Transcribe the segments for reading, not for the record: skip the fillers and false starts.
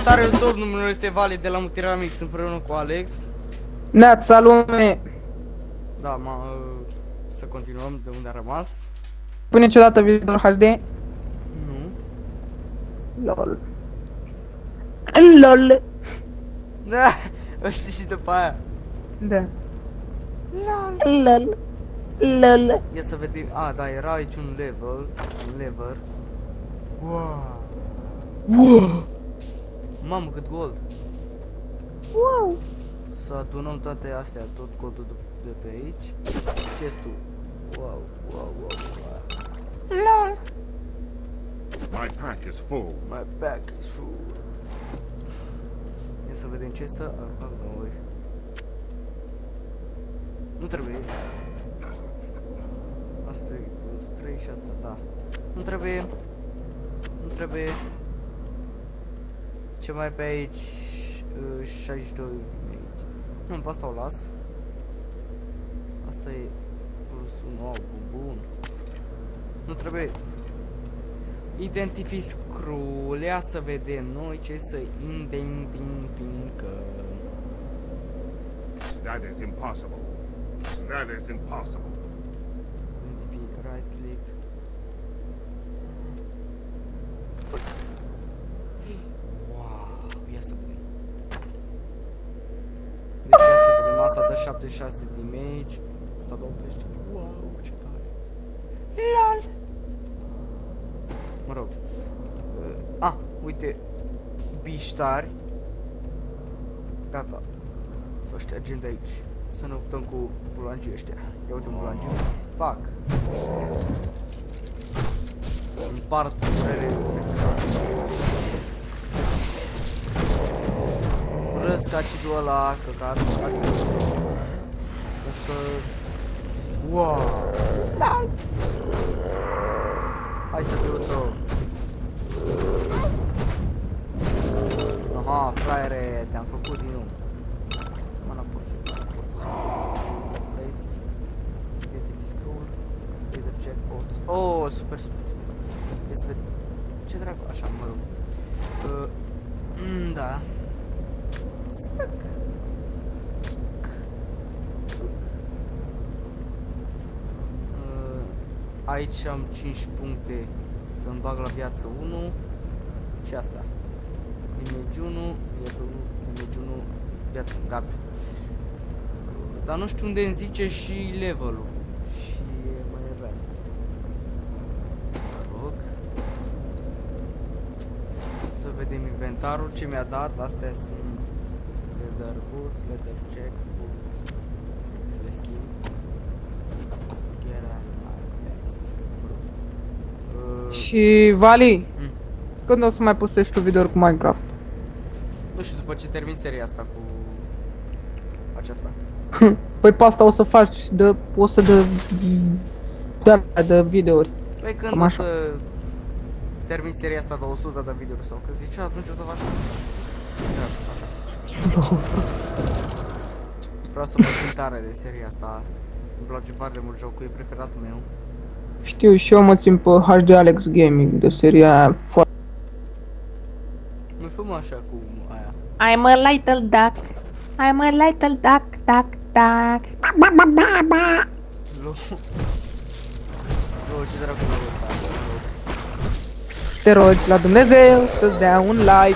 Salutare YouTube, numele este Vali de la Multiramix împreună cu Alex. Neața lume! Da, să continuăm de unde a rămas. Pune niciodată video HD? Nu. LOL. LOL. Da, știi și după aia. Da. LOL. LOL. LOL. Ia să vedem. Da, era aici un lever. Wow. Wow. Mamă, cât gold. Wow. Să adunăm toate astea, tot goldul de pe aici. Chestul. Wow. LOL. My pack is full. My back is full. Ia să vedem ce să aruncăm noi. Nu trebuie. Asta e plus 3 și asta, da. Nu trebuie. Ce mai pe aici? 62 de aici. Nu, pe asta o las. Asta e plus 1, bun. Nu trebuie. Identify scroll, ia să vedem noi ce să identificăm. That is impossible. That is impossible. Identify, right click. Wow, ia să vedem. Deci ia să vedem, asta dă 76 damage, asta dă 85. Wow, ce tare. LOL. Mă rog. Uite. Biștari. Gata. Să o ștergem de aici. Să ne luptăm cu bulangii ăștia. Ia uite un bulangiu. Pac. Împart durere urăsc acidul ăla, căcat. Că... Wow. Hai să fiu-ți-o. Aha, fraiere, te-am făcut din nou. Mana porți. Plates. Identify scroll. Leader jackpots. Oh, super. Ia să vedem. Ce dracu, așa, mă rog. Da. Țuc. Aici am 5 puncte să-mi bag la viață 1. Ce asta? Damage 1, viață 1, damage 1, viață 1, gata. Dar nu știu unde îmi zice și levelul. Și mă nervează. Mă rog. Să vedem inventarul, ce mi-a dat. Astea sunt leather boots, leather jack boots. Să le schimb. Și Vali, când o să mai postești tu video cu Minecraft? Nu știu, după ce termin seria asta cu aceasta. Păi pe asta o să faci de 100 de videouri. Păi când o să termin seria asta de 100 de videouri sau că zici, atunci o să faci așa. Vreau să mă țin tare de seria asta. Îmi place foarte mult jocul, e preferatul meu. Știu, și eu mă țin pe HD Alex Gaming de seria foarte... Nu fă așa cu aia. I'm a little duck. I'm a little duck. Lo, ce dracu e ăsta? Te rogi la Dumnezeu să-ți dea un like.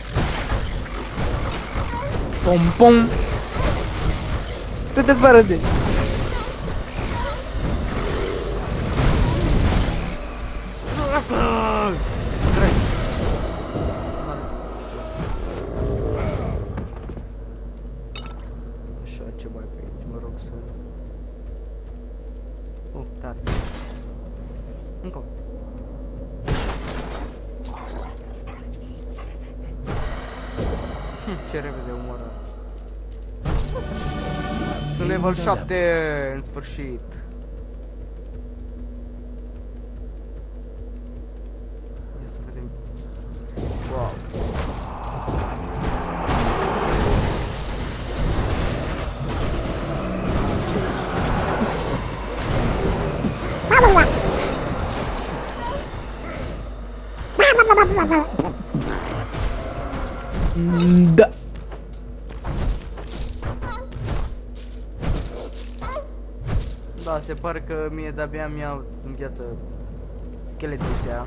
Pom. Să te zvărădești. Așa, ce mai pe aici, mă rog să... tare. Încă. Ce repede umără. Sunt level 7 în sfârșit. Ia să vedem. Wow. Da. Da, se pare că mie de-abia mi-au în viață scheleții ăștia.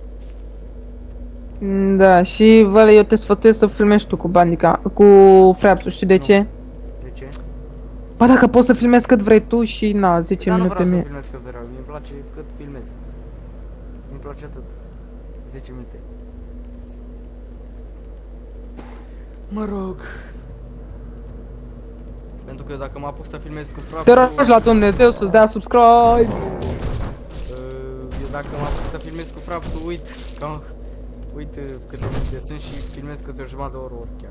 Da, și văle, eu te sfătuiesc să filmezi tu cu Bandica, cu Fraps-ul, știi de ce? De ce? Ba dacă poți să filmezi cât vrei tu și na, 10 Dar nu minute vreau să mie. filmez cât vreau, mi-mi place cât filmez. Mi-mi place atât. 10 minute. Mă rog. Pentru că eu dacă mă apuc să filmez cu Te Fraps-ul, rogi la Dumnezeu să-ți dea subscribe. eu dacă mă apuc să filmez cu Fraps-ul, uit câte minute sunt și filmez câte o jumătate de oră ori chiar.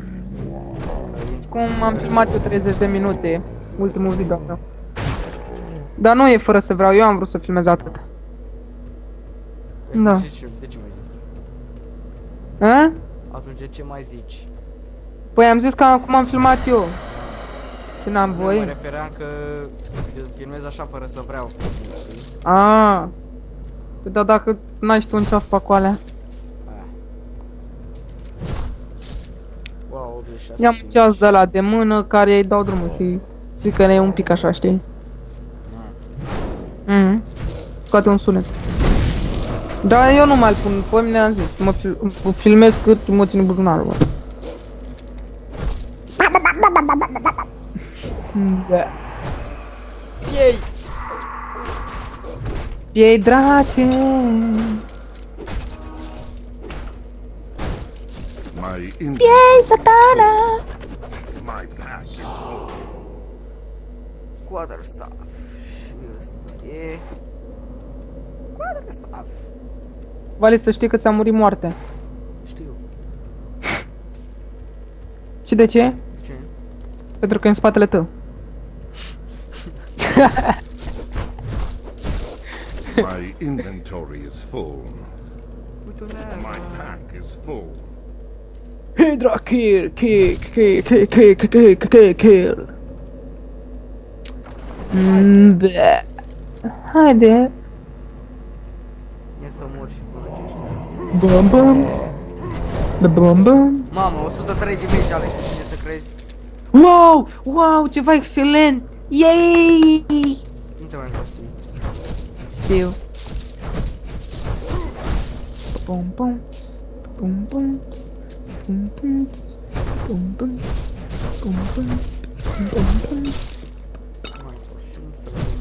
Cum am filmat eu 30 de minute, ultimul video meu. Dar nu e fără să vreau, eu am vrut să filmez atât. Da. De ce mai zici? A? Atunci de ce mai zici? Păi am zis că cum am filmat eu. Și n-am Nu mă voie. refeream că eu filmez așa fără să vreau. Știi? Aaa. Păi dar dacă n-ai și tu un ceas pe acoalea. Wow, 86. Ia-mi un ceas de ăla de mână care îi dau drumul și zic că e un pic așa, știi? Scoate un sunet. Dar eu nu mai pun, pe mine am zis, mă filmez cât mă ține buzunarul, bă. Da. Ei! Piei drace. My in Piei satana. my pack is full. Quarterstaff. Și ăsta e... Quarterstaff. Vale, să știi că ți-a murit moarte. Știu. Și de ce? De ce? Pentru că e în spatele tău. My inventory is full. Uite My pack is full. Hydra kill. Da. Haide. E să mor și până ce știu. Bum bum. Bum bum. Mamă, 103 de meci, Alex, cine să crezi? Wow! Wow, ceva excelent! Yay! Nu te mai încosti. Știu. Bum bum. Bum bum. Bum bum. Bum bum. Bum bum. Bum bum. Mai porșim să vedem.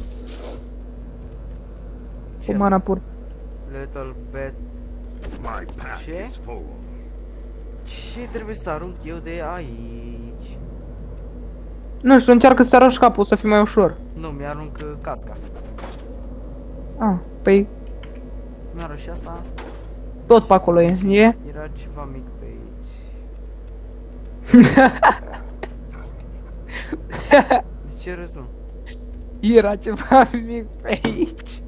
Ce Cu mana pur. Little bit. My pack Ce? is full. Ce trebuie să arunc eu de aici? Nu știu, încearcă să arunci capul, să fie mai ușor. Nu, mi-arunc casca. Ah, păi Mi-arunc și asta. tot pe acolo e. E? Era ceva mic pe aici. De ce râzi, mă? Era ceva mic pe aici.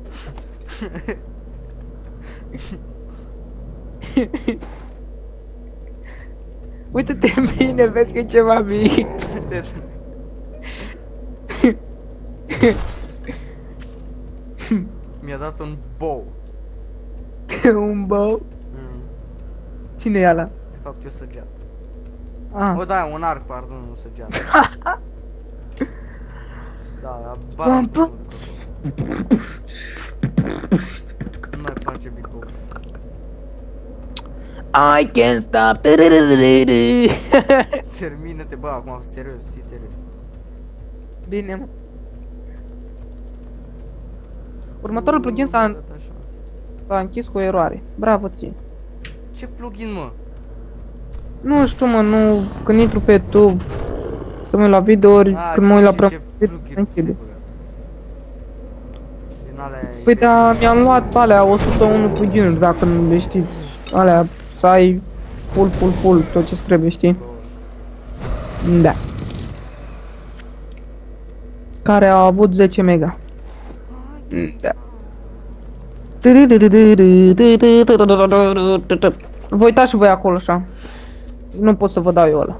Uite-te bine, vezi că e ceva mic. Mi-a dat un bow. Un bău. Cine e ala? De fapt, e o săgeată. Ah. O, da, un arc, pardon, nu săgeată. Da, Bam, bam. Nu mai face beatbox. I can't stop. Termină-te, bă, acum, serios, fii serios. Bine, mă. Următorul plugin s-a închis cu o eroare. Bravo ție. Ce plugin, mă? Nu știu, mă, nu... Când intru pe YouTube să mă uit la videouri, când mă uit la ce plugin se închide. băgat. Din alea... Păi da, mi-am luat alea 101 plugin, dacă nu le știți. Alea, să ai full, tot ce trebuie, știi? Da. Care au avut 10 mega. Da. Vă uitați și voi acolo, așa. Nu pot să vă dau eu ăla.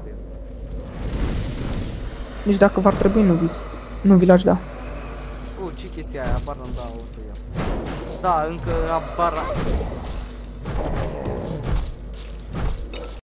Nici dacă v-ar trebui, nu vi l-aș da. Ce chestia aia? Abar n-am, da, o să iau. Da, încă abar...